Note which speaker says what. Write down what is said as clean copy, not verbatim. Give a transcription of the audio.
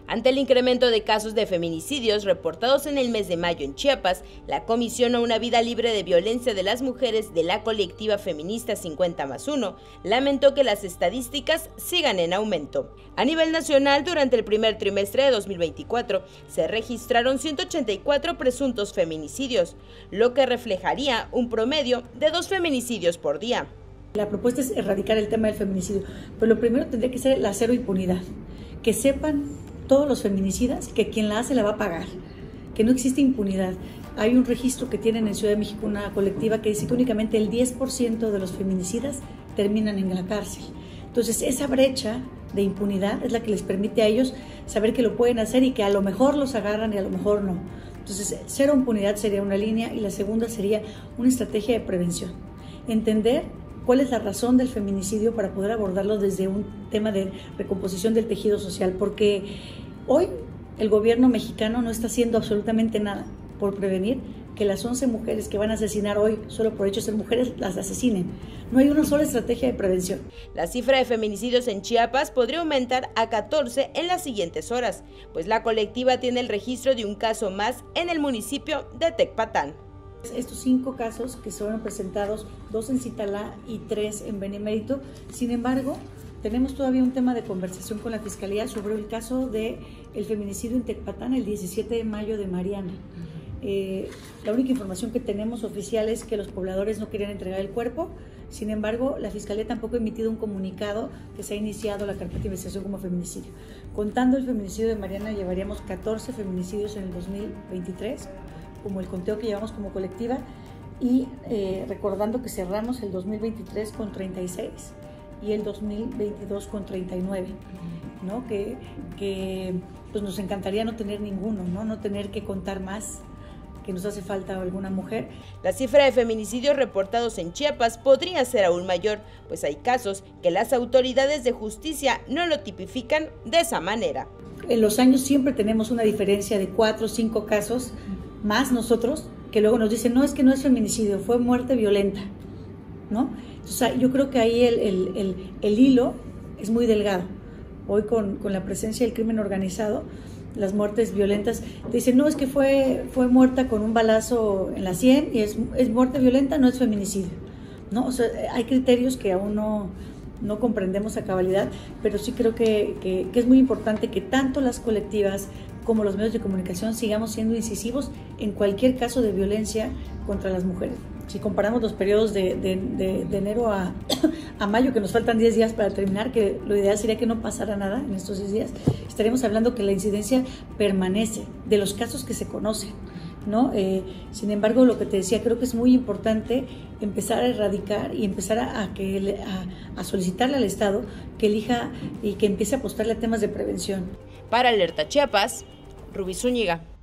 Speaker 1: Ante el incremento de casos de feminicidios reportados en el mes de mayo en Chiapas, la Comisión a una Vida Libre de Violencia de las Mujeres de la colectiva feminista 50+1 lamentó que las estadísticas sigan en aumento. A nivel nacional, durante el primer trimestre de 2024, se registraron 184 presuntos feminicidios, lo que reflejaría un promedio de 2 feminicidios por día.
Speaker 2: La propuesta es erradicar el tema del feminicidio, pero lo primero tendría que ser la cero impunidad, que sepan todos los feminicidas que quien la hace la va a pagar, que no existe impunidad. Hay un registro que tienen en Ciudad de México, una colectiva, que dice que únicamente el 10% de los feminicidas terminan en la cárcel. Entonces esa brecha de impunidad es la que les permite a ellos saber que lo pueden hacer y que a lo mejor los agarran y a lo mejor no. Entonces cero impunidad sería una línea, y la segunda sería una estrategia de prevención. Entender cuál es la razón del feminicidio para poder abordarlo desde un tema de recomposición del tejido social, porque hoy el gobierno mexicano no está haciendo absolutamente nada por prevenir que las 11 mujeres que van a asesinar hoy solo por hecho de ser mujeres las asesinen. No hay una sola estrategia de prevención.
Speaker 1: La cifra de feminicidios en Chiapas podría aumentar a 14 en las siguientes horas, pues la colectiva tiene el registro de un caso más en el municipio de Tecpatán.
Speaker 2: Estos 5 casos que fueron presentados, 2 en Citalá y 3 en Benemérito. Sin embargo, tenemos todavía un tema de conversación con la Fiscalía sobre el caso del feminicidio en Tecpatán el 17 de mayo de Mariana. La única información que tenemos oficial es que los pobladores no querían entregar el cuerpo. Sin embargo, la Fiscalía tampoco ha emitido un comunicado que se ha iniciado la carpeta de investigación como feminicidio. Contando el feminicidio de Mariana, llevaríamos 14 feminicidios en el 2023, como el conteo que llevamos como colectiva, y recordando que cerramos el 2023 con 36 y el 2022 con 39, ¿no? Que pues nos encantaría no tener ninguno, no tener que contar más, que nos hace falta alguna mujer.
Speaker 1: La cifra de feminicidios reportados en Chiapas podría ser aún mayor, pues hay casos que las autoridades de justicia no lo tipifican de esa manera.
Speaker 2: En los años siempre tenemos una diferencia de 4 o 5 casos más nosotros, que luego nos dicen, no, es que no es feminicidio, fue muerte violenta, ¿no? Entonces, yo creo que ahí el hilo es muy delgado. Hoy con la presencia del crimen organizado, las muertes violentas, dicen, no, es que fue muerta con un balazo en la sien y es muerte violenta, no es feminicidio, ¿no? O sea, hay criterios que aún no comprendemos a cabalidad, pero sí creo que es muy importante que tanto las colectivas como los medios de comunicación sigamos siendo incisivos en cualquier caso de violencia contra las mujeres. Si comparamos los periodos de enero a mayo, que nos faltan 10 días para terminar, que lo ideal sería que no pasara nada en estos 10 días, estaríamos hablando que la incidencia permanece de los casos que se conocen, ¿no? Sin embargo, lo que te decía, creo que es muy importante empezar a erradicar y empezar a solicitarle al Estado que elija y que empiece a apostarle a temas de prevención.
Speaker 1: Para Alerta Chiapas, Rubí Zúñiga.